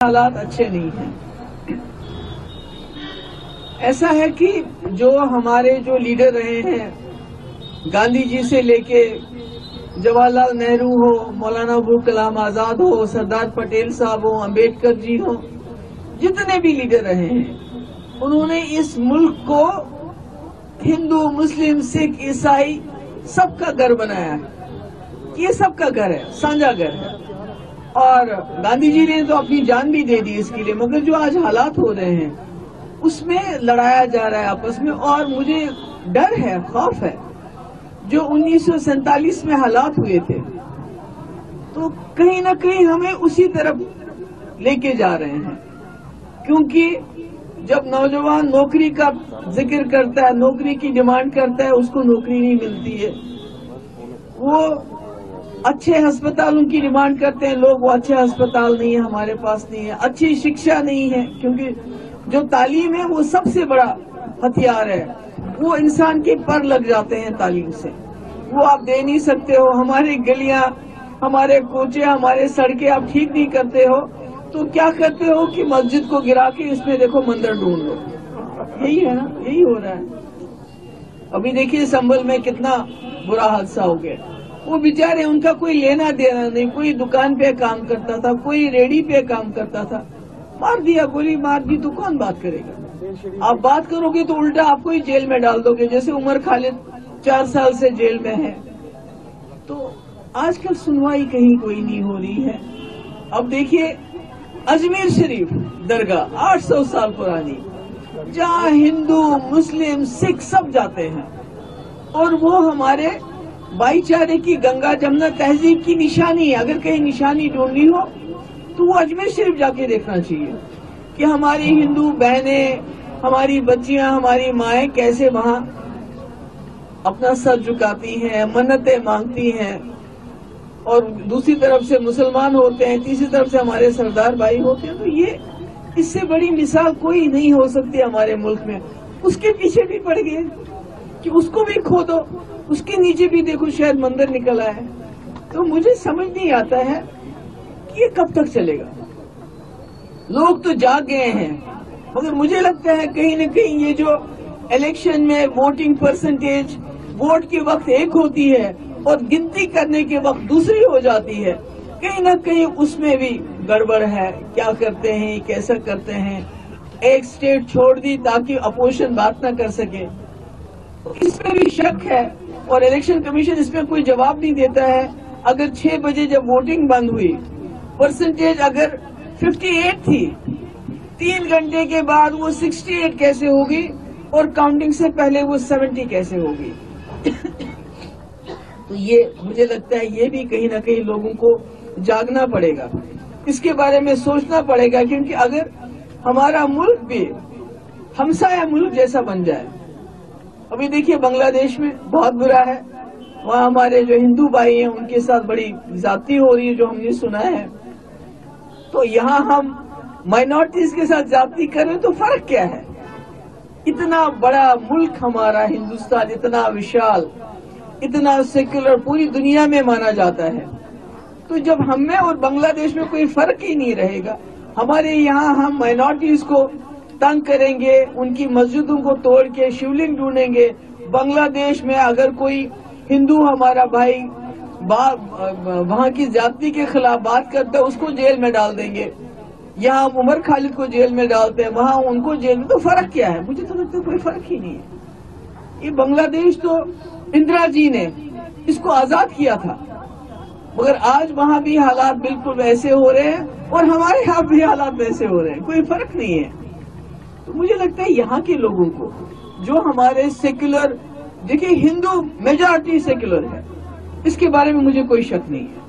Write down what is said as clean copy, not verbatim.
حالات اچھے نہیں ہیں. ایسا ہے کہ جو ہمارے جو لیڈر رہے ہیں، گاندھی جی سے لے کے جواہر لال نہرو ہو، مولانا ابو کلام آزاد ہو، سردار پٹیل صاحب ہو، امبیڈکر جی ہو، جتنے بھی لیڈر رہے ہیں، انہوں نے اس ملک کو ہندو، مسلم، سکھ، عیسائی سب کا گھر بنایا ہے. یہ سب کا گھر ہے، سانجھا گھر ہے. اور گاندھی جی نے تو اپنی جان بھی دے دی اس کے لیے، مگر جو آج حالات ہو رہے ہیں اس میں لڑایا جا رہا ہے آپس میں. اور مجھے ڈر ہے، خوف ہے، جو 1947 میں حالات ہوئے تھے تو کہیں نہ کہیں ہمیں اسی طرف لے کے جا رہے ہیں. کیونکہ جب نوجوان نوکری کا ذکر کرتا ہے، نوکری کی ڈیمانڈ کرتا ہے، اس کو نوکری نہیں ملتی ہے. وہ اچھے ہسپتالوں کی ڈیمانڈ کرتے ہیں لوگ، وہ اچھے ہسپتال نہیں ہے، ہمارے پاس نہیں ہے. اچھی شکشا نہیں ہے، کیونکہ جو تعلیم ہے وہ سب سے بڑا ہتھیار ہے. وہ انسان کے پر لگ جاتے ہیں تعلیم سے، وہ آپ دے نہیں سکتے ہو. ہماری گلیاں، ہمارے کوچے، ہمارے سڑکیں آپ ٹھیک نہیں کرتے ہو تو کیا کرتے ہو کہ مسجد کو گرا کے اس میں دیکھو مندر ڈھونڈ لو. یہی ہے نا، یہی ہو رہا ہے. ابھی دیکھیے سنبل میں کتنا برا حادثہ ہو گیا. وہ بیچارے، ان کا کوئی لینا دینا نہیں، کوئی دکان پہ کام کرتا تھا، کوئی ریڑھی پہ کام کرتا تھا، مار دیا، گولی مار دی، تو کون بات کرے گا؟ آپ بات کرو گے تو الٹا آپ کو ہی جیل میں ڈال دو گے، جیسے عمر خالد 4 سال سے جیل میں ہے. تو آج کل سنوائی کہیں کوئی نہیں ہو رہی ہے. اب دیکھیے اجمیر شریف درگاہ 800 سال پرانی، جہاں ہندو، مسلم، سکھ سب جاتے ہیں، اور وہ ہمارے بھائی چارے کی، گنگا جمنا تہذیب کی نشانی ہے. اگر کہیں نشانی ڈھونڈنی ہو تو وہ اجمیر شریف جا کے دیکھنا چاہیے کہ ہماری ہندو بہنیں، ہماری بچیاں، ہماری مائیں کیسے وہاں اپنا سر جھکاتی ہیں، منتیں مانگتی ہیں. اور دوسری طرف سے مسلمان ہوتے ہیں، تیسری طرف سے ہمارے سردار بھائی ہوتے ہیں. تو یہ اس سے بڑی مثال کوئی نہیں ہو سکتی ہمارے ملک میں. اس کے پیچھے بھی پڑ گئے کہ اس کو بھی کھودو، اس کے نیچے بھی دیکھو شاید مندر نکل آئے. تو مجھے سمجھ نہیں آتا ہے کہ یہ کب تک چلے گا. لوگ تو جاگ گئے ہیں، مگر مجھے لگتا ہے کہیں نہ کہیں یہ جو الیکشن میں ووٹنگ پرسنٹیج، ووٹ کے وقت ایک ہوتی ہے اور گنتی کرنے کے وقت دوسری ہو جاتی ہے، کہیں نہ کہیں اس میں بھی گڑبڑ ہے. کیا کرتے ہیں، کیسا کرتے ہیں. ایک سٹیٹ چھوڑ دی تاکہ اپوزیشن بات نہ کر سکے، اس میں بھی شک ہے. اور الیکشن کمیشن اس میں کوئی جواب نہیں دیتا ہے. اگر 6 بجے جب ووٹنگ بند ہوئی، پرسنٹیج اگر 58 تھی، 3 گھنٹے کے بعد وہ 68 کیسے ہوگی، اور کاؤنٹنگ سے پہلے وہ 70 کیسے ہوگی. تو یہ مجھے لگتا ہے یہ بھی کہیں نہ کہیں لوگوں کو جاگنا پڑے گا، اس کے بارے میں سوچنا پڑے گا. کیونکہ اگر ہمارا ملک بھی ہمسایہ ملک جیسا بن جائے، ابھی دیکھیے بنگلہ دیش میں بہت برا ہے، وہاں ہمارے جو ہندو بھائی ہیں ان کے ساتھ بڑی زیادتی ہو رہی ہے جو ہم نے سنا ہے. تو یہاں ہم مائنورٹیز کے ساتھ زیادتی کریں تو فرق کیا ہے؟ اتنا بڑا ملک ہمارا ہندوستان، اتنا وشال، اتنا سیکولر، پوری دنیا میں مانا جاتا ہے. تو جب ہم میں اور بنگلہ دیش میں کوئی فرق ہی نہیں رہے گا، ہمارے یہاں ہم مائنورٹیز کو تنگ کریں گے، ان کی مسجدوں کو توڑ کے شیولنگ ڈھونڈیں گے. بنگلہ دیش میں اگر کوئی ہندو ہمارا بھائی وہاں کی زیادتی کے خلاف بات کرتا ہے اس کو جیل میں ڈال دیں گے. یہاں ہم عمر خالد کو جیل میں ڈالتے ہیں، وہاں ان کو جیل میں. تو فرق کیا ہے؟ مجھے تو لگتا ہے کوئی فرق ہی نہیں ہے. یہ بنگلہ دیش تو اندرا جی نے اس کو آزاد کیا تھا، مگر آج وہاں بھی حالات بالکل ویسے ہو رہے ہیں اور ہمارے یہاں بھی حالات ویسے ہو رہے ہیں، کوئی فرق نہیں ہے. تو مجھے لگتا ہے یہاں کے لوگوں کو، جو ہمارے سیکولر، دیکھیے ہندو میجارٹی سیکولر ہے، اس کے بارے میں مجھے کوئی شک نہیں ہے.